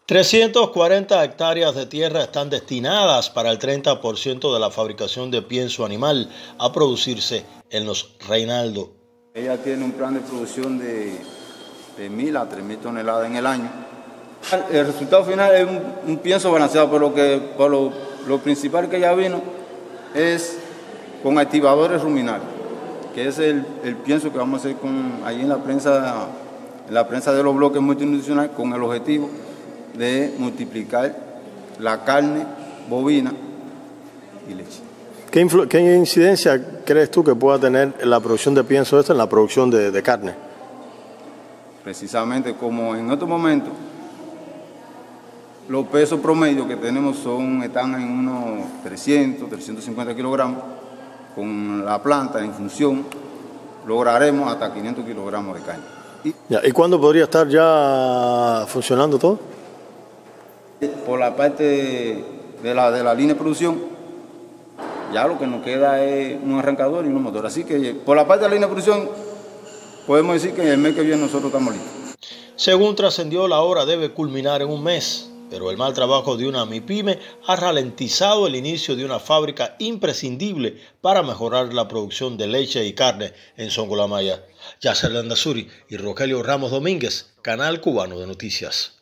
340 hectáreas de tierra están destinadas para el 30% de la fabricación de pienso animal a producirse en Los Reinaldos. Ella tiene un plan de producción de 1.000 a 3.000 toneladas en el año. El resultado final es un pienso balanceado, pero lo principal que ella vino es con activadores ruminales, que es el pienso que vamos a hacer ahí en la prensa de los bloques multinacionales, con el objetivo de multiplicar la carne bovina y leche. ¿Qué incidencia crees tú que pueda tener la producción de pienso en la producción de carne? Precisamente como en estos momentos los pesos promedios que tenemos están en unos 350 kilogramos, con la planta en función lograremos hasta 500 kilogramos de carne. ¿Y cuándo podría estar ya funcionando todo? Por la parte de la línea de producción, ya lo que nos queda es un arrancador y un motor. Así que por la parte de la línea de producción, podemos decir que en el mes que viene nosotros estamos listos. Según trascendió, la obra debe culminar en un mes, pero el mal trabajo de una MIPYME ha ralentizado el inicio de una fábrica imprescindible para mejorar la producción de leche y carne en Songolamaya. Yasser Landazuri y Rogelio Ramos Domínguez, Canal Cubano de Noticias.